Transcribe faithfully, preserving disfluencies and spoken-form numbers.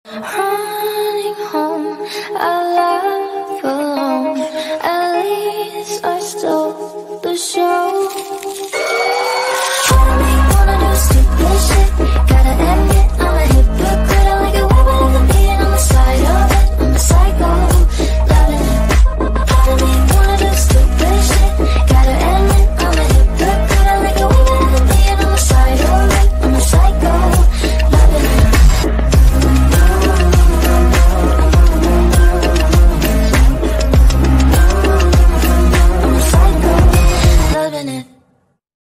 Running home, I laugh alone. At least I stole the show.